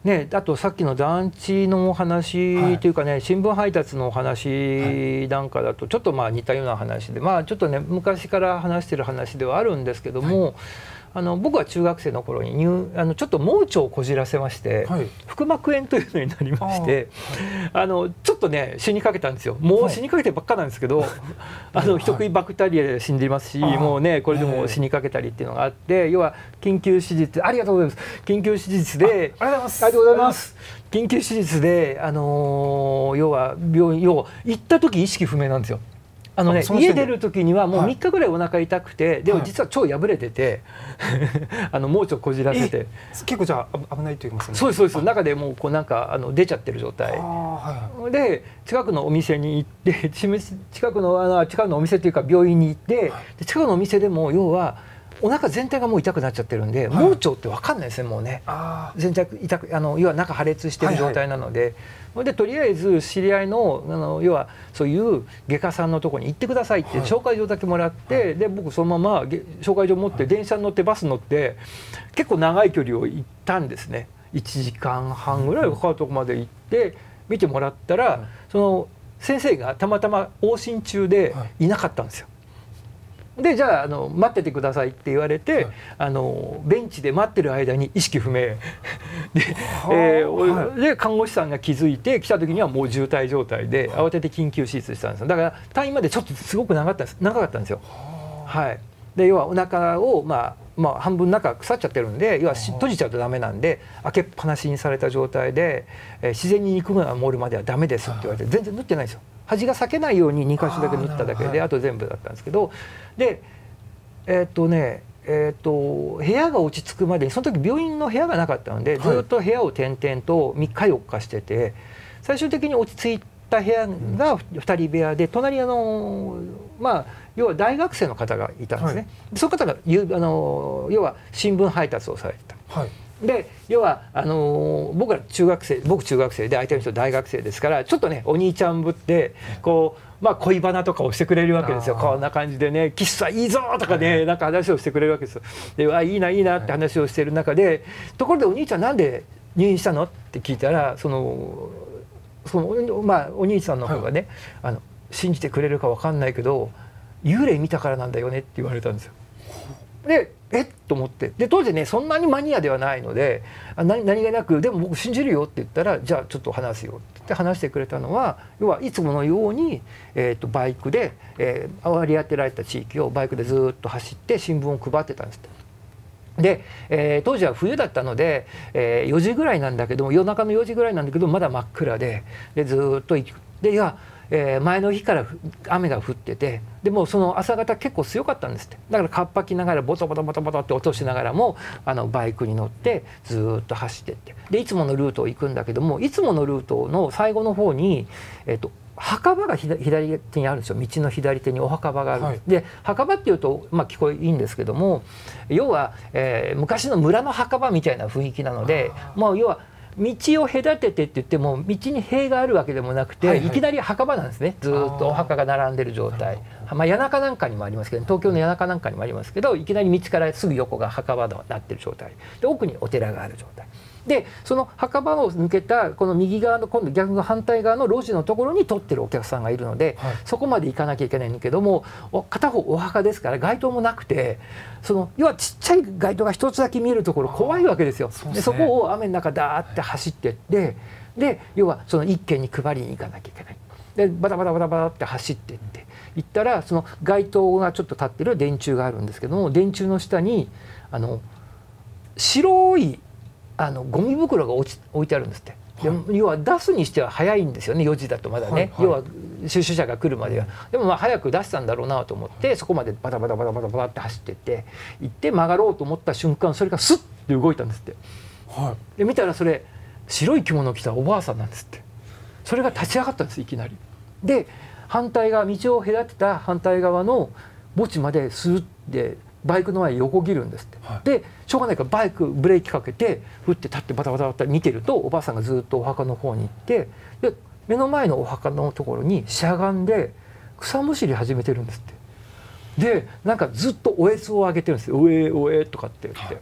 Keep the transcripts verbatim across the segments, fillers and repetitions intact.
ね、あとさっきの団地のお話というかね、はい、新聞配達のお話なんかだとちょっとまあ似たような話で、まあちょっとね昔から話してる話ではあるんですけども、はい、あの僕は中学生の頃に入あのちょっと盲腸をこじらせまして、はい、腹膜炎というのになりまして、あ、はい、あのちょっとね死にかけたんですよ。もう死にかけてばっかなんですけど、はい、あの人食いバクテリアで死んでいますし、はい、もうねこれでも死にかけたりっていうのがあって、要は緊急手術、ありがとうございます、緊急手術で、ありがとうございます、ありがとうございます、緊急手術で、あのー、要は病院要行った時意識不明なんですよ。あのね、家出る時にはもうみっかぐらいお腹痛くて、はい、でも実は腸破れてて、はい、あの盲腸こじらせて結構じゃあ危ないと言いますね。 そうですそうです、中でもうこうなんかあの出ちゃってる状態、はい、で近くのお店に行って近くのあの近くのお店っていうか病院に行って、はい、で近くのお店でも要はお腹全体がもう痛くなっちゃってるんで、はい、盲腸って分かんないですねもうね、全体痛くあの要は中破裂してる状態なので、はいはい、でとりあえず知り合い の, あの要はそういう外科さんのところに行ってくださいって紹介状だけもらって、はい、で僕そのまま紹介状持って電車に乗ってバス乗って結構長い距離を行ったんですね。いちじかんはんぐらいかかるとこまで行って見てもらったら、はい、その先生がたまたま往診中でいなかったんですよ。でじゃあ、 あの待っててくださいって言われて、はい、あのベンチで待ってる間に意識不明で、えーはい、で看護師さんが気づいて来た時にはもう重体状態で慌てて緊急手術したんですよ。だから退院までちょっとすごく長かったんです長かったんですよ。はい、で要はお腹を、まあまあ、半分中腐っちゃってるんで要は閉じちゃうとダメなんで開けっぱなしにされた状態で、えー、自然に肉が漏るまではダメですって言われて全然縫ってないんですよ。端が裂けないようににかしょだけ縫っただけで あ, あと全部だったんですけど、でえーっとねえー、っと部屋が落ち着くまでにその時病院の部屋がなかったのでずっと部屋を転々とみっかよっかしてて、最終的に落ち着いた部屋がふたり部屋で隣あのまあ要は大学生の方がいたんですね。はい、その方があの要は新聞配達をされてた。はい、で要はあのー、僕ら中学生僕中学生で相手の人大学生ですからちょっとねお兄ちゃんぶってこう、まあ、恋バナとかをしてくれるわけですよ。こんな感じでね「喫茶いいぞ!」とかねなんか話をしてくれるわけですよ。で「わいいないいな」って話をしてる中で「ところでお兄ちゃんなんで入院したの?」って聞いたらそのその、まあ、お兄さんの方がね、はい、あの信じてくれるか分かんないけど幽霊見たからなんだよねって言われたんですよ。でえっと思ってで当時ねそんなにマニアではないのであ 何, 何気なく「でも僕信じるよ」って言ったら「じゃあちょっと話すよ」って言って話してくれたのは要はいつものように、えー、とバイクで、えー、割り当てられた地域をバイクでずっと走って新聞を配ってたんですって。で、えー、当時は冬だったので、えー、よじぐらいなんだけども夜中のよじぐらいなんだけどまだ真っ暗ででずっと行くでいやえー、前の日から雨が降っててでもその朝方結構強かったんですって。だからかっぱきながらボトボトボトボトって落としながらもあのバイクに乗ってずっと走ってってでいつものルートを行くんだけどもいつものルートの最後の方に、えー、と墓場が左手にあるんですよ。道の左手にお墓場がある、はい、で墓場っていうと、まあ、聞こえいいんですけども要は、えー、昔の村の墓場みたいな雰囲気なのでまあ要は道を隔ててって言っても道に塀があるわけでもなくて、はいはい、いきなり墓場なんですね。ずっとお墓が並んでる状態、まあ、谷中なんかにもありますけど東京の谷中なんかにもありますけどいきなり道からすぐ横が墓場になってる状態で奥にお寺がある状態でその墓場を抜けたこの右側の今度逆の反対側の路地のところに撮ってるお客さんがいるので、はい、そこまで行かなきゃいけないんだけども片方お墓ですから街灯もなくてその要はちっちゃい街灯が一つだけ見えるところ怖いわけですよ。そ, でそこを雨の中ダーって走ってってで要はその一軒に配りに行かなきゃいけないでバタバタバタバタって走ってって行ったらその街灯がちょっと立ってる電柱があるんですけども電柱の下にあの白いあのゴミ袋が落ち置いてあるんですって。で要は出すにしては早いんですよねよじだとまだね、はいはい、要は収集車が来るまでは。でもまあ早く出したんだろうなと思ってそこまでバタバタバタバタバタって走ってって行って曲がろうと思った瞬間それがスッて動いたんですって。はい、で見たらそれ白い着物を着たおばあさんなんですって。それが立ち上がったんですいきなり。で反対側道を隔てた反対側の墓地までスーッてバイクの前に横切るんですって。はい、でしょうがないからバイクブレーキかけてふって立ってバタバタバタ見てるとおばあさんがずっとお墓の方に行ってで目の前のお墓のところにしゃがんで草むしり始めてるんですって。でなんかずっとおえつを上げてるんですよ。おえおえとかって言って。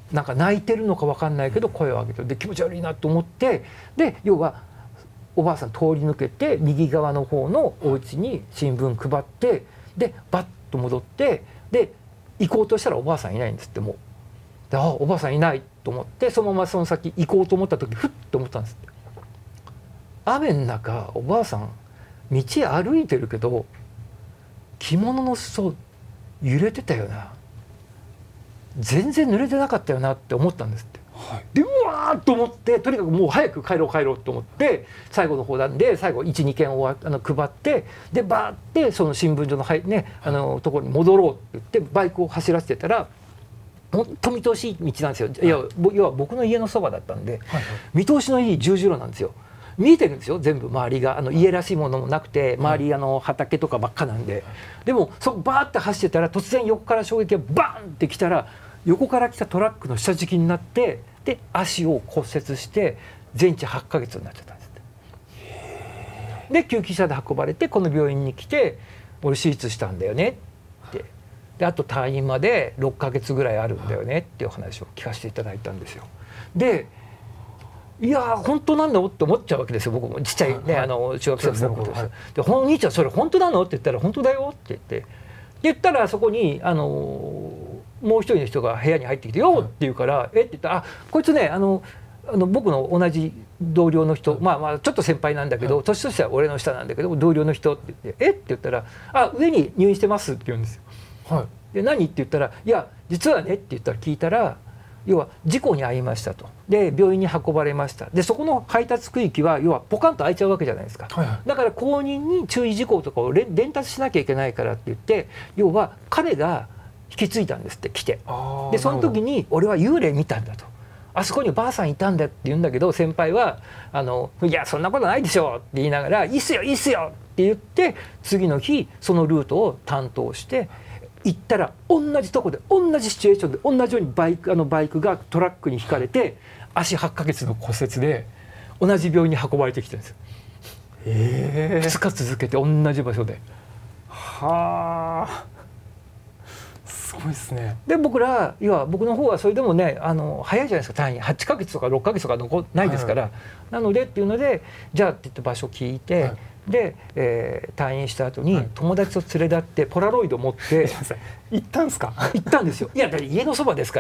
なんか泣いてるのか分かんないけど声を上げてで気持ち悪いなと思って、で要はおばあさん通り抜けて右側の方のお家に新聞配って、でバッと戻ってで行こうとしたらおばあさんいないんですって。もうで、あおばあさんいないと思って、そのままその先行こうと思った時ふっと思ったんですって。雨の中おばあさん道歩いてるけど着物の裾揺れてたよな、全然濡れてなかったよなって思ったんですって。はい、でうわーっと思って、とにかくもう早く帰ろう帰ろうと思って最後の方なんで最後いちにけん終わあの配って、でバーってその新聞所の、はいね、あのところに戻ろうって言ってバイクを走らせてたら、本当見通しいい道なんですよ。いや要は僕の家のそばだったんで、はいはい、見通しのいい十字路なんですよ。見えてるんですよ全部周りが。あの家らしいものもなくて周りあの畑とかばっかなんで、でもそこバーって走ってたら突然横から衝撃がバーンってきたら、横から来たトラックの下敷きになって、で足を骨折して全治はちかげつになっちゃったんですって。で救急車で運ばれてこの病院に来て「俺手術したんだよね」って、であと退院までろっかげつぐらいあるんだよねっていう話を聞かせていただいたんですよ。でいやー本当なのって思っちゃうわけですよ僕も。ちっちゃいね、はい、あの中学生のことです。はい、で「お兄ちゃんそれ本当なの?」って言ったら「本当だよ」って言って、で言ったらそこにあのもう一人の人が部屋に入ってきて「よ」って言うから「えっ?」て言ったら「あこいつねあのあの僕の同じ同僚の人、はい、まあまあちょっと先輩なんだけど、はい、年としては俺の下なんだけど同僚の人」って言って「えっ?」て言ったら「あ上に入院してます」って言うんですよ。はい、で何って言ったら「いや実はね」って言ったら聞いたら、要は事故に遭いましたと。で病院に運ばれました。でそこの配達区域は要はポカンと開いちゃうわけじゃないですか。はいはい、だから後任に注意事項とかを伝達しなきゃいけないからって言って、要は彼が引き継いだんですって来て。でその時に「俺は幽霊見たんだ」と。あそこにばあさんいたんだって言うんだけど、先輩はあの「いやそんなことないでしょ」って言いながら「いいっすよいいっすよ」って言って、次の日そのルートを担当して行ったら、同じとこで同じシチュエーションで同じようにバイクあのバイクがトラックにひかれて足はちかげつの骨折で同じ病院に運ばれてきてるんですよ。えー、ふつか続けて同じ場所で。 はあすごいですね。 で僕ら要は僕の方はそれでもねあの早いじゃないですか、単位はちかげつとかろっかげつとか残ないですから、はい、なのでっていうのでじゃあって言って場所聞いて、はい、で、えー、退院した後に友達と連れ立ってポラロイド持って、はい、 行ったんですか？ 行ったんですよ。いやだって家のそばですから。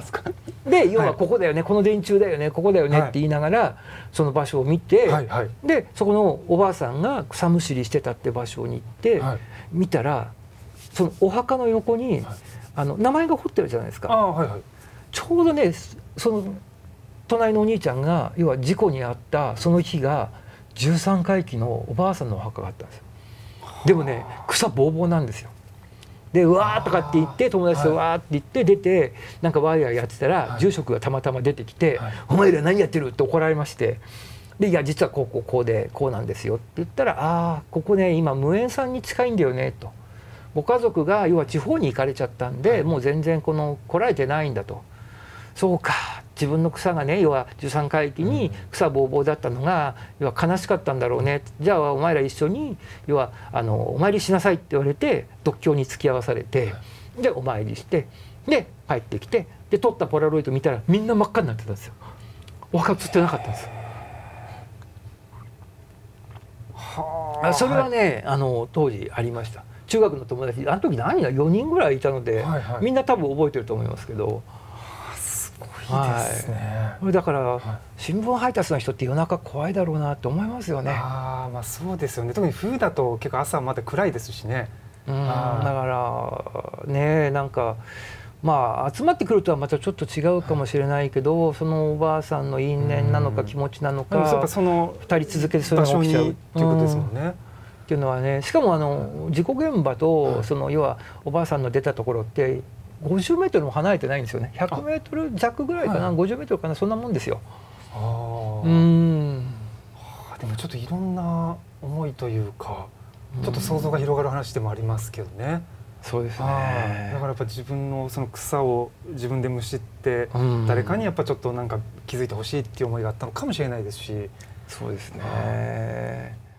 で要はここだよね、この電柱だよね、ここだよねって言いながらその場所を見て、はいはい、でそこのおばあさんが草むしりしてたって場所に行って、はい、見たらそのお墓の横に、はい、あの名前が彫ってるじゃないですか。あ、はいはい、ちょうどねその隣のお兄ちゃんが要は事故に遭ったその日がじゅうさんかいきのおばあさんのお墓があったんですよ。でもね草ぼうぼうなんですよ。でうわーとかって言って友達とわーって言って出てなんかワイヤーやってたら、はい、住職がたまたま出てきて「はい、お前ら何やってる?」って怒られまして、で「いや実はこうこうこうでこうなんですよ」って言ったら「ああここね今無縁さんに近いんだよね」と。ご家族が要は地方に行かれちゃったんで、はい、もう全然この来られてないんだと。そうか自分の草がね要はじゅうさんかいきに草ぼうぼうだったのが要は悲しかったんだろうね、じゃあお前ら一緒に要はあのお参りしなさいって言われて読経に付き合わされて、でお参りしてで帰ってきて、で撮ったポラロイド見たらみんな真っ赤になってたんですよ。お墓映ってなかったんですよ。はそれはね、はい、あの当時ありました。中学の友達あの時何がよにんぐらいいたので、はいはい、みんな多分覚えてると思いますけど。 すごいですね。 はい、だから、はい、新聞配達の人って夜中怖いだろうなって思いますよね。 ああ、まあそうですよね。特に冬だと結構朝まで暗いですしね。 うん、だからねなんかまあ集まってくるとはまたちょっと違うかもしれないけど、はい、そのおばあさんの因縁なのか気持ちなのか、 そのふたり続けてそういうのが起きちゃうっていうことですもんね。うんっていうのはね、しかもあの事故現場とその要はおばあさんの出たところってごじゅうメートルも離れてないんですよね。ひゃくメートル弱ぐらいかな、はい、ごじゅうメートルかな、そんなもんですよ。 あうん、はあ、でもちょっといろんな思いというかちょっと想像が広がる話でもありますけどね。 そうですね。 だからやっぱ自分のその草を自分でむしって誰かにやっぱちょっとなんか気づいてほしいっていう思いがあったのかもしれないですし。 そうですね。